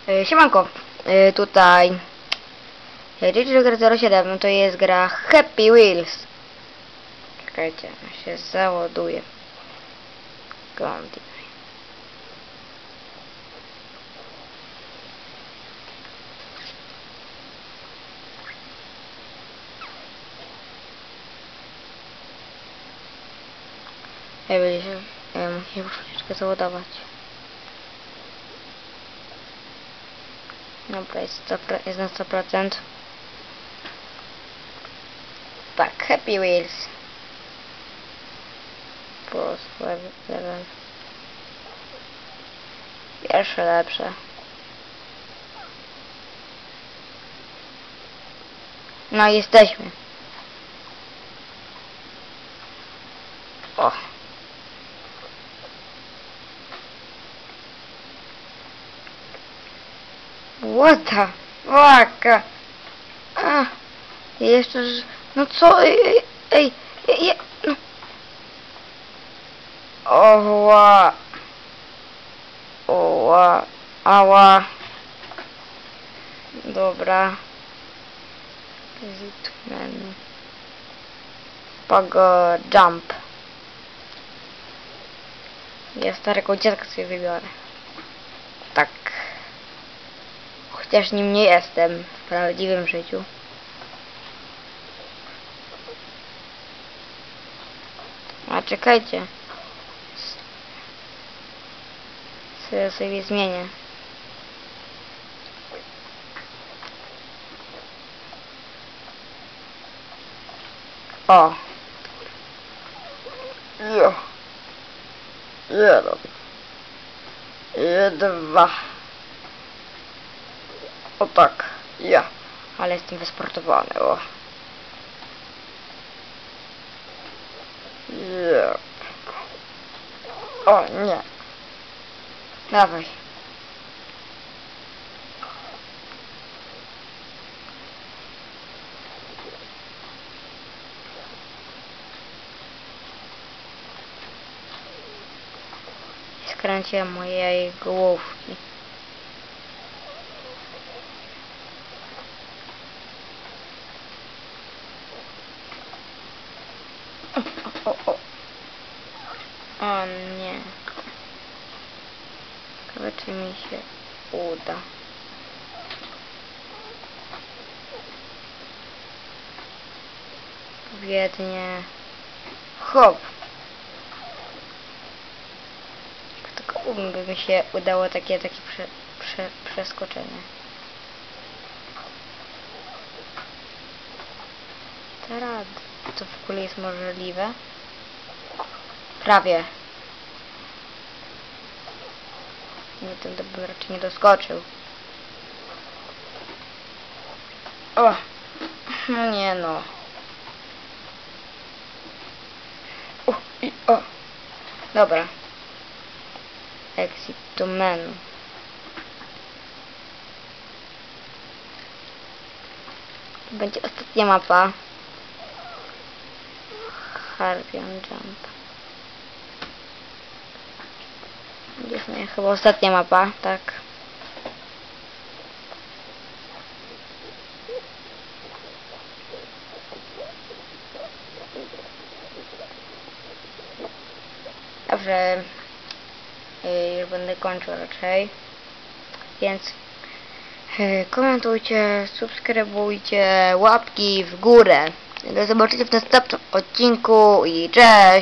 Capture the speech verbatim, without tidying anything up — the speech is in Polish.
E, Siemanko, e, tutaj J zero siedem, to jest gra Happy Wheels. Czekajcie, się załaduje. Continue. Ej, będzie się, ja muszę już troszeczkę załadować. Dobra, jest, sto, jest na sto procent. Tak, Happy Wheels. Plus level. Pierwsze lepsze. No jesteśmy. O. What the fuck? A, jeszcze... No co? Ej, ej, ej, ej, no. Oła. Oła. Ała. Dobra. Exit menu. Pogo jump. Ja starego dziadka sobie wybiorę. Tak. Chociaż nim nie jestem w prawdziwym życiu. A czekajcie. Co sobie zmienię. O. Jo. Jeden. Dwa. O tak. Ja. Ale jestem wysportowany. O. Yep. O nie. Dawaj. Skręciłem mojej główki. O, o, o. O nie. Ciekawe, czy mi się uda. Wiednie. Hop. Tylko by mi się udało takie, takie prze, prze, przeskoczenie. Teraz to w ogóle jest możliwe? Prawie. Nie, ten to bym raczej nie doskoczył. O! No nie no. O, i o. Dobra. Exit to menu. To będzie ostatnia mapa. Harpion Jump. Jest moja chyba ostatnia mapa, tak. Dobrze. Już będę kończył raczej. Więc komentujcie, subskrybujcie, łapki w górę. Do zobaczenia w następnym odcinku i cześć!